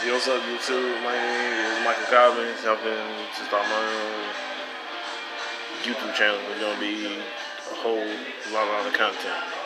Yo, what's up, YouTube? My name is Michael Cobbins. Helping to start my own YouTube channel. It's gonna be a whole lot of content.